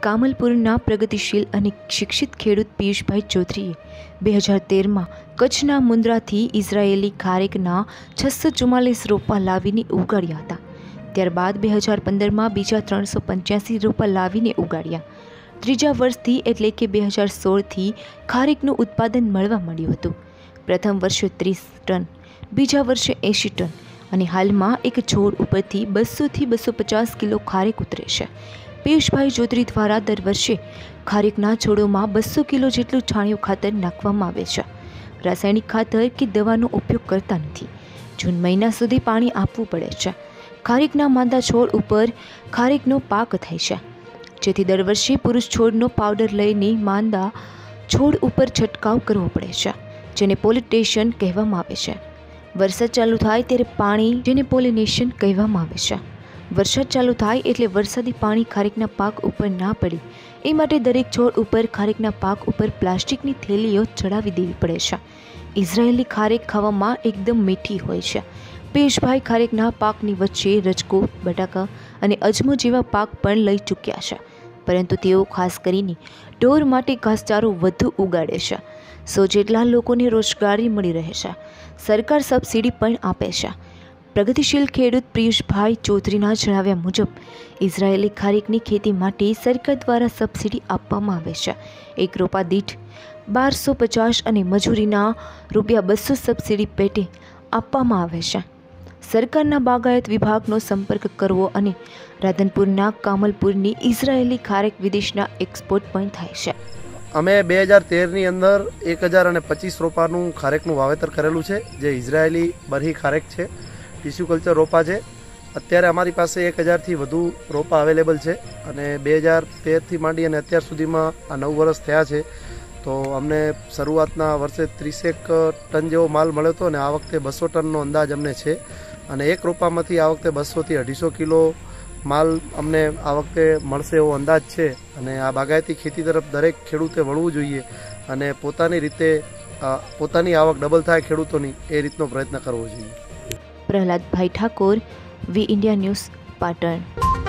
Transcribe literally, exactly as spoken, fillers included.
કામલપુરના પ્રગતિશીલ અને શિક્ષિત ખેડૂત પિયુષભાઈ ચૌધરીએ બે હજાર તેરમાં કચ્છના મુન્દ્રાથી ઇઝરાયેલી ખારેકના છસો ચુમ્માલીસ રોપા લાવીને ઉગાડ્યા હતા। ત્યારબાદ બે હજાર પંદરમાં બીજા ત્રણસો પંચ્યાસી રોપા લાવીને ઉગાડ્યા। ત્રીજા વર્ષથી એટલે કે બે હજાર સોળથી ખારેકનું ઉત્પાદન મળવા મળ્યું હતું। પ્રથમ વર્ષે ત્રીસ ટન, બીજા વર્ષે એંશી ટન અને હાલમાં એક છોડ ઉપરથી બસોથી બસો પચાસ કિલો ખારેક ઉતરે છે। પિયુષભાઈ ચૌધરી દ્વારા દર વર્ષે ખારેકના છોડોમાં બસો કિલો જેટલું છાણિયું ખાતર નાખવામાં આવે છે। રાસાયણિક ખાતર કે દવાનો ઉપયોગ કરતા નથી। જૂન મહિના સુધી પાણી આપવું પડે છે। ખારેકના માંદા છોડ ઉપર ખારેકનો પાક થાય છે, જેથી દર વર્ષે પુરુષ છોડનો પાવડર લઈને માંદા છોડ ઉપર છંટકાવ કરવો પડે છે, જેને પોલિનેશન કહેવામાં આવે છે। વરસાદ ચાલુ થાય ત્યારે પાણી, જેને પોલિનેશન કહેવામાં આવે છે। વરસાદ ચાલુ થાય એટલે વરસાદી પાણી ખારેકના પાક ઉપર ના પડે એ માટે દરેક છોડ ઉપર ખારેકના પાક ઉપર પ્લાસ્ટિકની થેલીઓ ચડાવી દેવી પડે છે। ઇઝરાયેલી ખારેક ખાવામાં એકદમ મીઠી હોય છે। પિયુષભાઈ ખારેકના પાકની વચ્ચે રજકો, બટાકા અને અજમો જેવા પાક પણ લઈ ચૂક્યા છે, પરંતુ તેઓ ખાસ કરીને ઢોર માટે ઘાસચારો વધુ ઉગાડે છે। સો જેટલા લોકોને રોજગારી મળી રહે છે। સરકાર સબસિડી પણ આપે છે। પ્રગતિશીલ ખેડૂત પિયુષભાઈ ચૌધરીના જણાવ્યા મુજબ ઇઝરાયેલી ખારેકની ખેતી માટે સરકાર દ્વારા સબસિડી આપવામાં આવે છે। એક રોપા દીઠ બારસો પચાસ અને મજૂરીના રૂપિયા બસો સબસિડી પેટે આપવામાં આવે છે। સરકારના બાગાયત વિભાગનો સંપર્ક કરવો અને રાધનપુરના કામલપુરની ઇઝરાયેલી ખારેક વિદેશના એક્સપોર્ટ પણ થાય છે। અમે બે હજાર તેરની અંદર એક હજાર અને પચીસ રોપાનું ખારેકનું વાવેતર કરેલું છે, જે ઇઝરાયેલી બરહી ખારેક છે, ટીસ્યુ કલ્ચર રોપા છે। અત્યારે અમારી પાસે એક હજારથી વધુ રોપા અવેલેબલ છે અને બે હજાર તેરથી માંડી અને અત્યાર સુધીમાં આ નવ વર્ષ થયા છે, તો અમને શરૂઆતના વર્ષે ત્રીસેક ટન જેવો માલ મળ્યો હતો અને આ વખતે બસો ટનનો અંદાજ અમને છે અને એક રોપામાંથી આ વખતે બસોથી અઢીસો કિલો માલ અમને આ વખતે મળશે એવો અંદાજ છે। અને આ બાગાયતી ખેતી તરફ દરેક ખેડૂતે વળવું જોઈએ અને પોતાની રીતે પોતાની આવક ડબલ થાય ખેડૂતોની એ રીતનો પ્રયત્ન કરવો જોઈએ। Prahladbhai Thakor, V India news, Patan.